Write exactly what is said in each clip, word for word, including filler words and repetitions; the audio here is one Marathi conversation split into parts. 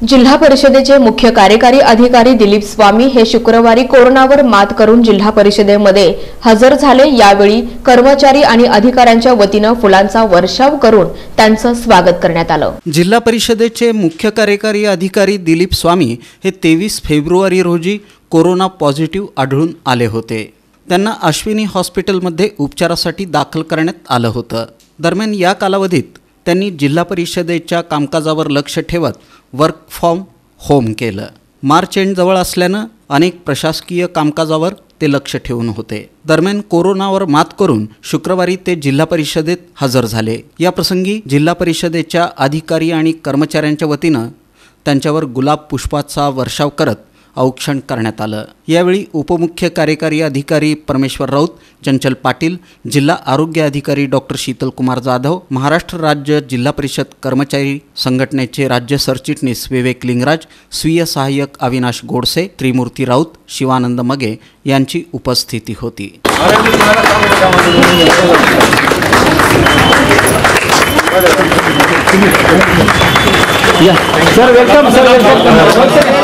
जिल्हा परिषदेचे मुख्य कार्यकारी अधिकारी दिलीप स्वामी हे शुक्रवारी कोरोनावर मात करून जिल्हा परिषदेमध्ये हजर झाले। यावेळी कर्मचारी आणि अधिकाऱ्यांच्या वतीने फुलांचा वर्षाव करून त्यांचे स्वागत करण्यात आले। जिल्हा परिषदेचे मुख्य कार्यकारी अधिकारी दिलीप स्वामी हे तेवीस फेब्रुवारी रोजी कोरोना पॉझिटिव्ह आढळून आले होते। त्यांना अश्विनी हॉस्पिटलमध्ये उपचारासाठी दाखल करण्यात आले होते। दरम्यान या कालावधीत त्यांनी जिल्हा परिषदेच्या कामकाजावर लक्ष ठेवत वर्क फ्रॉम होम केलं। मार्च एंड जवळ असल्याने अनेक प्रशासकीय कामकाजावर ते लक्ष ठेवून होते। दरम्यान कोरोनावर मात करून शुक्रवारी ते जिल्हा परिषदेत हजर झाले। या प्रसंगी जिल्हा परिषदेच्या अधिकारी आणि कर्मचाऱ्यांच्या वतीने त्यांच्यावर गुलाब पुष्पाचा वर्षाव करत औक्षण करण्यात आलं। यावेळी उपमुख्य कार्यकारी अधिकारी परमेश्वर राऊत, चंचल पाटील, जिल्हा आरोग्य अधिकारी डॉक्टर शीतल कुमार जाधव, महाराष्ट्र राज्य जिल्हा परिषद कर्मचारी संघटनेचे राज्य सरचिटणीस विवेक लिंगराज, स्वीय सहाय्यक अविनाश गोडसे, त्रिमूर्ती राऊत, शिवानंद मगे यांची उपस्थिती होती। सर वेलकम सर वेलकम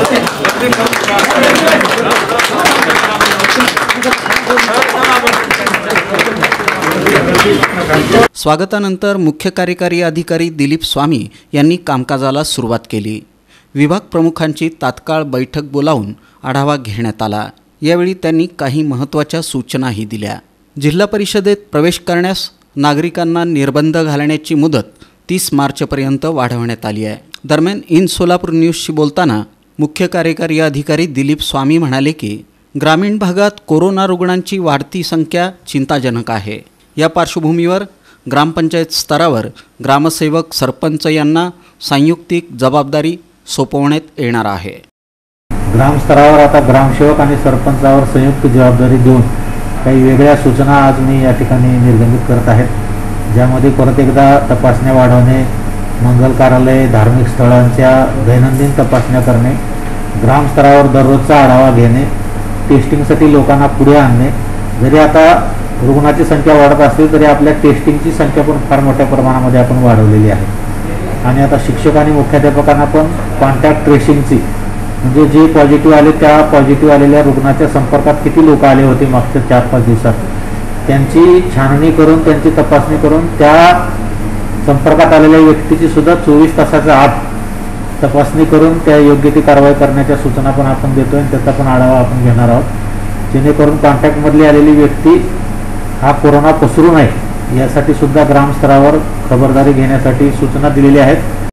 स्वागतानंतर मुख्य कार्यकारी अधिकारी दिलीप स्वामी यांनी कामकाजाला सुरुवात केली। विभाग प्रमुखांची तात्काळ बैठक बोलावून आढावा घेण्यात आला। यावेळी त्यांनी काही महत्त्वाच्या सूचनाही दिल्या। जिल्हा परिषदेत प्रवेश करण्यास नागरिकांना निर्बंध घालण्याची मुदत तीस मार्चपर्यंत वाढवण्यात आली आहे। दरम्यान इन सोलापूर न्यूजशी बोलताना मुख्य कार्यकारी अधिकारी दिलीप स्वामी म्हणाले की ग्रामीण भागात कोरोना रुग्णांची वाढती संख्या चिंताजनक आहे। या पार्श्वभूमीवर ग्रामपंचायत स्तरावर ग्रामसेवक सरपंच यांना संयुक्तिक जबाबदारी सोपवण्यात येणार आहे। ग्राम स्तरावर आता ग्रामसेवक आणि सरपंचावर संयुक्त जबाबदारी देऊन काही वेगळ्या सूचना आज मी या ठिकाणी निर्गमित करत आहेत, ज्यामध्ये परत एकदा तपासण्या वाढवणे, मंगल कार्यालय, धार्मिक स्थळांच्या दैनंदिन तपासण्या करणे, ग्रामस्तरावर दररोजचा आढावा घेणे, टेस्टिंगसाठी लोकांना पुढे आणणे। जरी आता रुग्णाची संख्या वाढत असेल तरी आपल्या टेस्टिंगची संख्या पण फार मोठ्या प्रमाणामध्ये आपण वाढवलेली आहे। आणि आता शिक्षक आणि मुख्याध्यापकांना पण कॉन्टॅक्ट ट्रेसिंगची, म्हणजे जे पॉझिटिव्ह आले त्या पॉझिटिव्ह आलेल्या रुग्णाच्या संपर्कात किती लोक आले होते मागच्या चार पाच दिवसात, त्यांची छाननी करून त्यांची तपासणी करून त्या संपर्कात आलेल्या व्यक्तीची सुद्धा चोवीस तासाच्या आत तपासणी करून त्या योग्य ती कारवाई करण्याच्या सूचना पण आपण देतोय। त्याचा पण आढावा आपण घेणार आहोत, जेणेकरून कॉन्टॅक्टमधली आलेली व्यक्ती हा कोरोना पसरू नये यासाठी सुद्धा ग्रामस्तरावर खबरदारी घेण्यासाठी सूचना दिलेल्या आहेत।